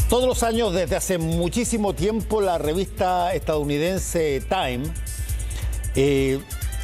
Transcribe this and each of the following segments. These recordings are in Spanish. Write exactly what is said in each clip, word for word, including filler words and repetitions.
Todos los años, desde hace muchísimo tiempo, la revista estadounidense Time eh,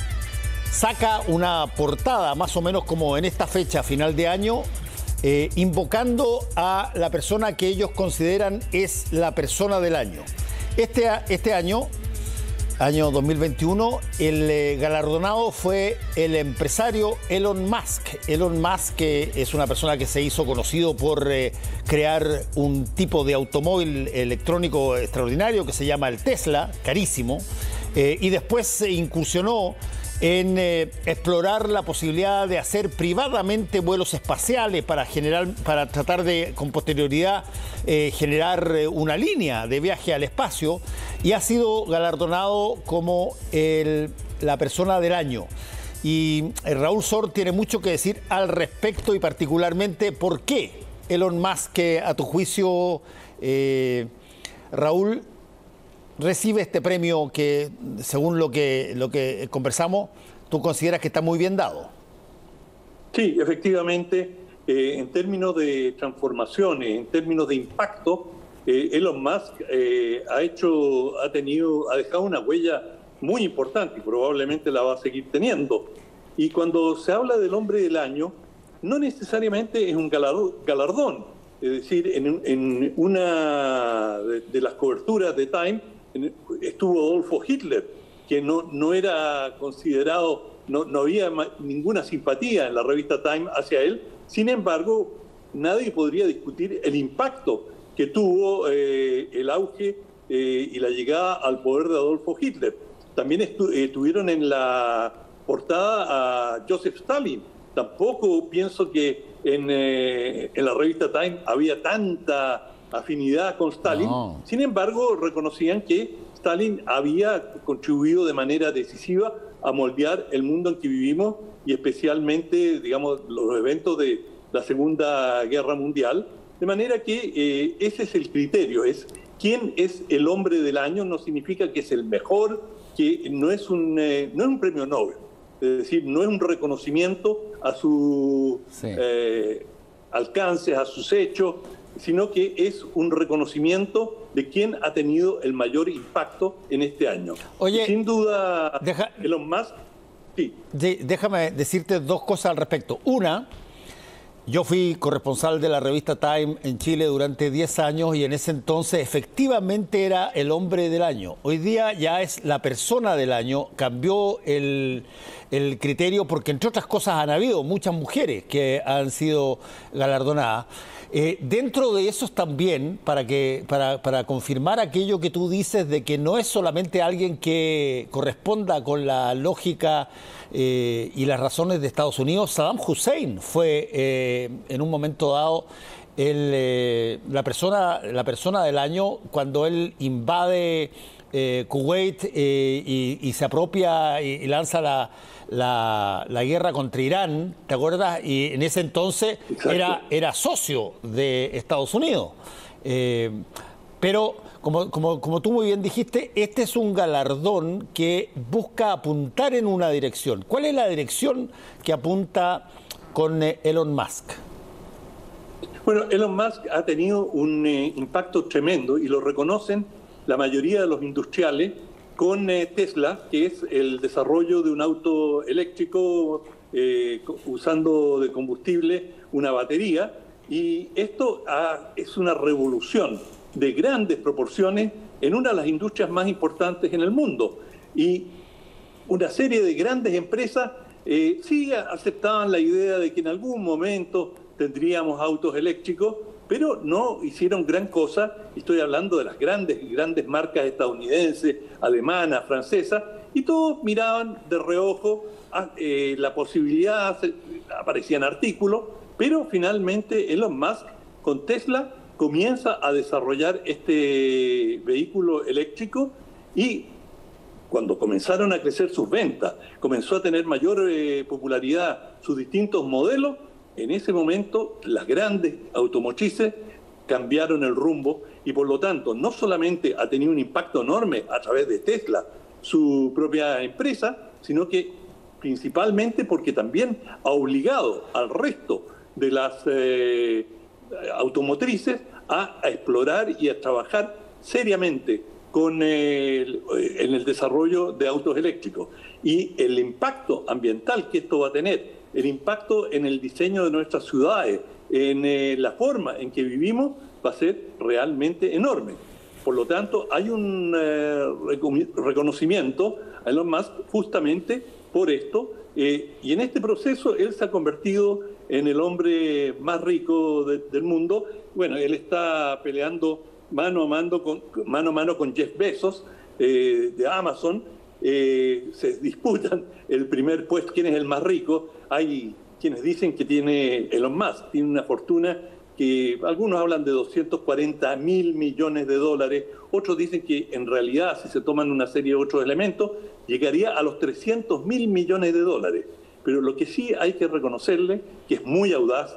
saca una portada, más o menos como en esta fecha, final de año, eh, invocando a la persona que ellos consideran es la persona del año. Este, este año, año dos mil veintiuno, el eh, galardonado fue el empresario Elon Musk. Elon Musk, que es una persona que se hizo conocido por eh, crear un tipo de automóvil electrónico extraordinario que se llama el Tesla, carísimo, eh, y después se incursionó en eh, explorar la posibilidad de hacer privadamente vuelos espaciales para generar, para tratar de, con posterioridad, eh, generar eh, una línea de viaje al espacio, y ha sido galardonado como el, la persona del año. Y eh, Raúl Sor tiene mucho que decir al respecto, y particularmente por qué Elon Musk, que a tu juicio, eh, Raúl, recibe este premio que, según lo que, lo que conversamos, tú consideras que está muy bien dado. Sí, efectivamente, eh, en términos de transformaciones, en términos de impacto, eh, Elon Musk eh, ha hecho, ha tenido, ha dejado una huella muy importante y probablemente la va a seguir teniendo. Y cuando se habla del hombre del año, no necesariamente es un galardón. Es decir, en, en una de, de las coberturas de Time estuvo Adolfo Hitler, que no, no era considerado, no, no había ninguna simpatía en la revista Time hacia él. Sin embargo, nadie podría discutir el impacto que tuvo eh, el auge eh, y la llegada al poder de Adolfo Hitler. También estu eh, tuvieron en la portada a Joseph Stalin. Tampoco pienso que en, eh, en la revista Time había tanta afinidad con Stalin. No. Sin embargo, reconocían que Stalin había contribuido de manera decisiva a moldear el mundo en que vivimos, y especialmente, digamos, los eventos de la Segunda Guerra Mundial. De manera que eh, ese es el criterio, es quién es el hombre del año. No significa que es el mejor, que no es un, eh, no es un premio Nobel. Es decir, no es un reconocimiento a su sí. eh, alcance, a sus hechos, sino que es un reconocimiento de quién ha tenido el mayor impacto en este año. Oye, y sin duda, deja, Elon Musk, sí. De, déjame decirte dos cosas al respecto. Una, yo fui corresponsal de la revista Time en Chile durante diez años y en ese entonces efectivamente era el hombre del año. Hoy día ya es la persona del año. Cambió el, el criterio porque, entre otras cosas, han habido muchas mujeres que han sido galardonadas. Eh, dentro de esos también, para, que, para, para confirmar aquello que tú dices de que no es solamente alguien que corresponda con la lógica eh, y las razones de Estados Unidos, Saddam Hussein fue eh, en un momento dado el, eh, la, persona, la persona del año cuando él invade eh, Kuwait eh, y, y se apropia y, y lanza la... La, la guerra contra Irán, ¿te acuerdas? Y en ese entonces era, era socio de Estados Unidos. Eh, pero, como, como, como tú muy bien dijiste, este es un galardón que busca apuntar en una dirección. ¿Cuál es la dirección que apunta con eh, Elon Musk? Bueno, Elon Musk ha tenido un eh, impacto tremendo, y lo reconocen la mayoría de los industriales, con eh, Tesla, que es el desarrollo de un auto eléctrico eh, usando de combustible una batería. Y esto ha, es una revolución de grandes proporciones en una de las industrias más importantes en el mundo. Y una serie de grandes empresas eh, sí aceptaban la idea de que en algún momento tendríamos autos eléctricos, pero no hicieron gran cosa. Estoy hablando de las grandes, grandes marcas estadounidenses, alemanas, francesas, y todos miraban de reojo a, eh, la posibilidad, aparecían artículos, pero finalmente Elon Musk con Tesla comienza a desarrollar este vehículo eléctrico, y cuando comenzaron a crecer sus ventas, comenzó a tener mayor eh, popularidad sus distintos modelos. En ese momento, las grandes automotrices cambiaron el rumbo, y por lo tanto, no solamente ha tenido un impacto enorme a través de Tesla, su propia empresa, sino que principalmente porque también ha obligado al resto de las eh, automotrices a, a explorar y a trabajar seriamente con el, en el desarrollo de autos eléctricos. Y el impacto ambiental que esto va a tener, el impacto en el diseño de nuestras ciudades, en eh, la forma en que vivimos, va a ser realmente enorme. Por lo tanto, hay un eh, reconocimiento a Elon Musk justamente por esto, eh, y en este proceso él se ha convertido en el hombre más rico de, del mundo. Bueno, él está peleando mano a mano con, mano a mano con Jeff Bezos eh, de Amazon. Eh, se disputan el primer puesto, quién es el más rico. Hay quienes dicen que tiene Elon Musk, tiene una fortuna que algunos hablan de doscientos cuarenta mil millones de dólares, otros dicen que en realidad, si se toman una serie de otros elementos, llegaría a los trescientos mil millones de dólares. Pero lo que sí hay que reconocerle, que es muy audaz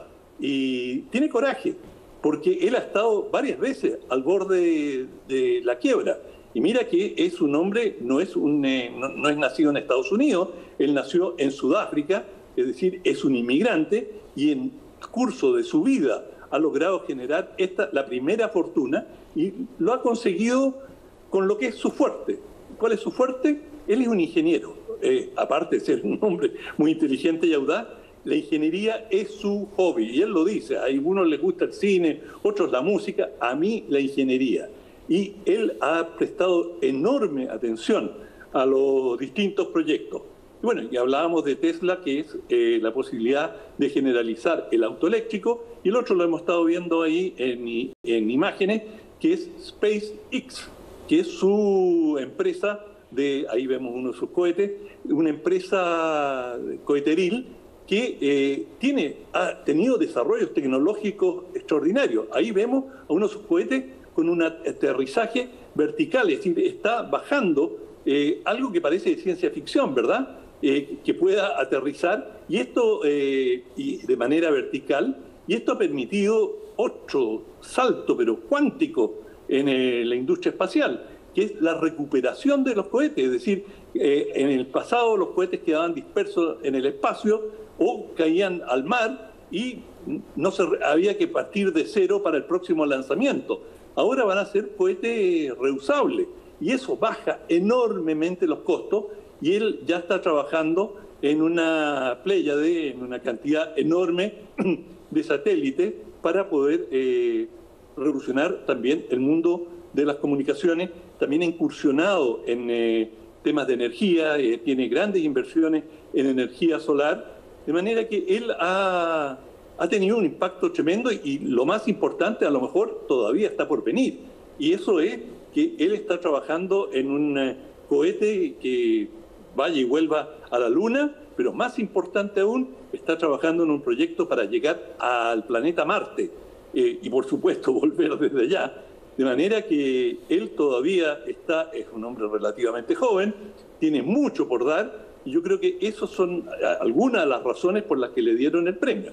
y tiene coraje, porque él ha estado varias veces al borde de, de la quiebra. Y mira que es un hombre, no es, un, eh, no, no es nacido en Estados Unidos, él nació en Sudáfrica, es decir, es un inmigrante, y en el curso de su vida ha logrado generar esta, la primera fortuna, y lo ha conseguido con lo que es su fuerte. ¿Cuál es su fuerte? Él es un ingeniero. Eh, aparte de ser un hombre muy inteligente y audaz, la ingeniería es su hobby, y él lo dice. A algunos les gusta el cine, otros la música, a mí la ingeniería. Y él ha prestado enorme atención a los distintos proyectos. Y bueno, y hablábamos de Tesla, que es eh, la posibilidad de generalizar el auto eléctrico, y el otro lo hemos estado viendo ahí en, en imágenes, que es SpaceX, que es su empresa de, ahí vemos uno de sus cohetes, una empresa coheteril que eh, tiene, ha tenido desarrollos tecnológicos extraordinarios. Ahí vemos a uno de sus cohetes con un aterrizaje vertical, es decir, está bajando eh, algo que parece de ciencia ficción, ¿verdad? Eh, que pueda aterrizar, y esto eh, y de manera vertical, y esto ha permitido otro salto, pero cuántico, en eh, la industria espacial, que es la recuperación de los cohetes. Es decir, eh, en el pasado los cohetes quedaban dispersos en el espacio o caían al mar y no se, había que partir de cero para el próximo lanzamiento. Ahora van a ser cohetes reusables, y eso baja enormemente los costos, y él ya está trabajando en una pléyade, en una cantidad enorme de satélites para poder eh, revolucionar también el mundo de las comunicaciones. También ha incursionado en eh, temas de energía, eh, tiene grandes inversiones en energía solar, de manera que él ha, ha tenido un impacto tremendo, y, y lo más importante a lo mejor todavía está por venir, y eso es que él está trabajando en un eh, cohete que vaya y vuelva a la Luna, pero más importante aún, está trabajando en un proyecto para llegar al planeta Marte, eh, y por supuesto volver desde allá. De manera que él todavía está, es un hombre relativamente joven, tiene mucho por dar, y yo creo que esas son algunas de las razones por las que le dieron el premio.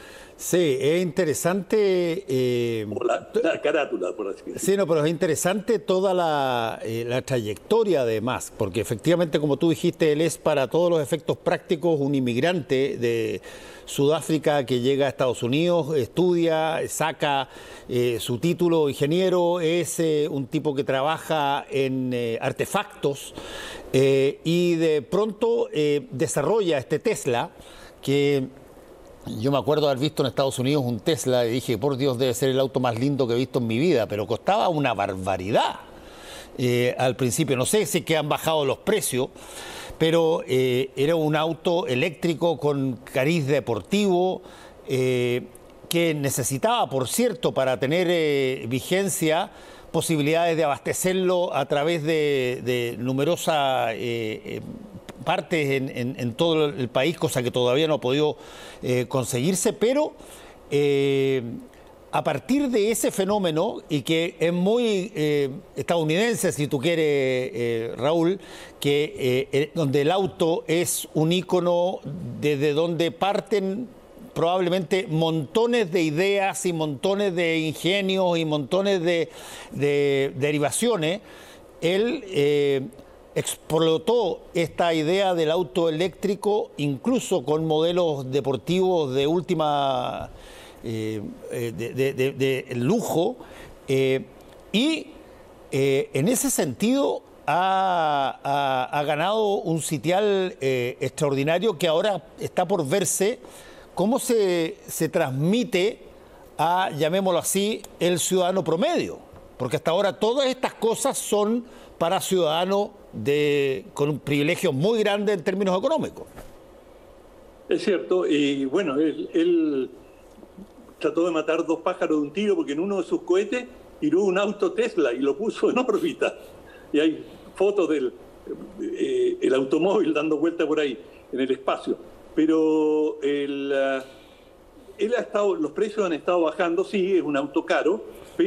Sí, es interesante. Eh, o la, la carátula, por así decirlo. Sí, no, pero es interesante toda la, eh, la trayectoria de Musk, porque efectivamente, como tú dijiste, él es para todos los efectos prácticos un inmigrante de Sudáfrica que llega a Estados Unidos, estudia, saca eh, su título ingeniero, es eh, un tipo que trabaja en eh, artefactos eh, y de pronto eh, desarrolla este Tesla que... Yo me acuerdo de haber visto en Estados Unidos un Tesla y dije, por Dios, debe ser el auto más lindo que he visto en mi vida, pero costaba una barbaridad eh, al principio. No sé si es que han bajado los precios, pero eh, era un auto eléctrico con cariz deportivo eh, que necesitaba, por cierto, para tener eh, vigencia, posibilidades de abastecerlo a través de, de numerosas... Eh, eh, partes en, en, en todo el país, cosa que todavía no ha podido eh, conseguirse, pero eh, a partir de ese fenómeno, y que es muy eh, estadounidense, si tú quieres, eh, Raúl, que eh, donde el auto es un ícono desde donde parten probablemente montones de ideas y montones de ingenios y montones de, de derivaciones, él... Eh, explotó esta idea del auto eléctrico incluso con modelos deportivos de última eh, de, de, de, de lujo, eh, y eh, en ese sentido ha, ha, ha ganado un sitial eh, extraordinario que ahora está por verse cómo se, se transmite a, llamémoslo así, el ciudadano promedio, porque hasta ahora todas estas cosas son para ciudadanos de, con un privilegio muy grande en términos económicos. Es cierto, y bueno, él, él trató de matar dos pájaros de un tiro porque en uno de sus cohetes tiró un auto Tesla y lo puso en órbita. Y hay fotos del eh, el automóvil dando vuelta por ahí, en el espacio. Pero el, uh, él ha estado, los precios han estado bajando, sí, es un auto caro,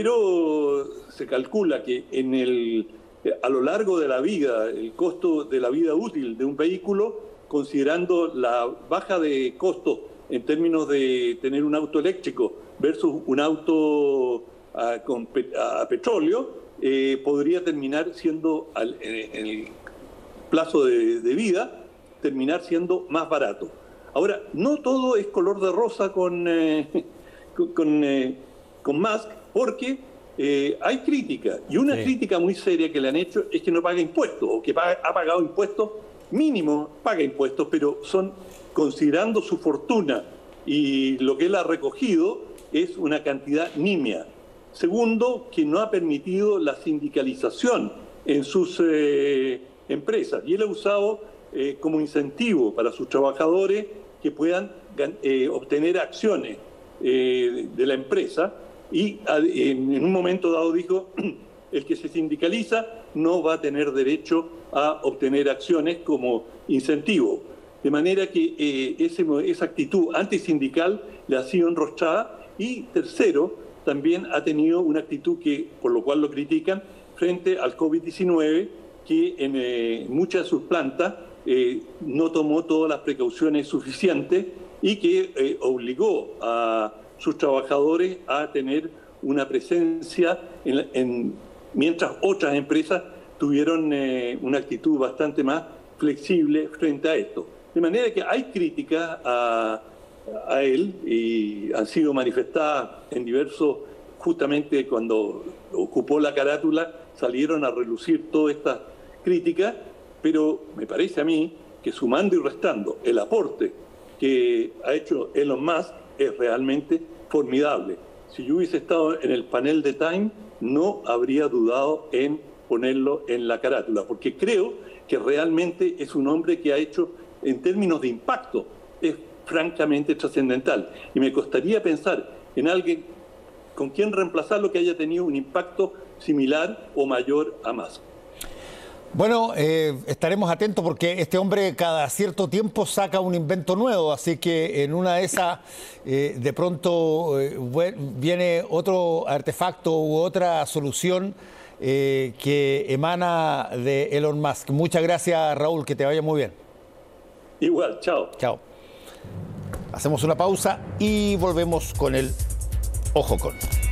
pero se calcula que en el, a lo largo de la vida, el costo de la vida útil de un vehículo, considerando la baja de costo en términos de tener un auto eléctrico versus un auto a, con, a petróleo, eh, podría terminar siendo, al, en el plazo de, de vida, terminar siendo más barato. Ahora, no todo es color de rosa con, eh, con, con, eh, con Musk, porque eh, hay crítica, y una sí. crítica muy seria que le han hecho es que no paga impuestos, o que paga, ha pagado impuestos mínimo, paga impuestos, pero son, considerando su fortuna y lo que él ha recogido, es una cantidad nimia. Segundo, que no ha permitido la sindicalización en sus eh, empresas, y él ha usado eh, como incentivo para sus trabajadores que puedan eh, obtener acciones eh, de la empresa, y en un momento dado dijo, el que se sindicaliza no va a tener derecho a obtener acciones como incentivo. De manera que eh, ese, esa actitud antisindical le ha sido enrostrada. Y tercero, también ha tenido una actitud que, por lo cual lo critican, frente al COVID diecinueve, que en eh, muchas de sus plantas eh, no tomó todas las precauciones suficientes y que eh, obligó a sus trabajadores a tener una presencia en, en mientras otras empresas tuvieron eh, una actitud bastante más flexible frente a esto. De manera que hay críticas a, a él y han sido manifestadas en diversos, justamente cuando ocupó la carátula, salieron a relucir todas estas críticas, pero me parece a mí que sumando y restando el aporte que ha hecho Elon Musk es realmente formidable. Si yo hubiese estado en el panel de Time, no habría dudado en ponerlo en la carátula, porque creo que realmente es un hombre que ha hecho, en términos de impacto, es francamente trascendental. Y me costaría pensar en alguien con quien reemplazarlo que haya tenido un impacto similar o mayor a Musk. Bueno, eh, estaremos atentos porque este hombre cada cierto tiempo saca un invento nuevo, así que en una de esas eh, de pronto eh, viene otro artefacto u otra solución eh, que emana de Elon Musk. Muchas gracias, Raúl, que te vaya muy bien. Igual, chao. Chao. Hacemos una pausa y volvemos con el Ojo Con.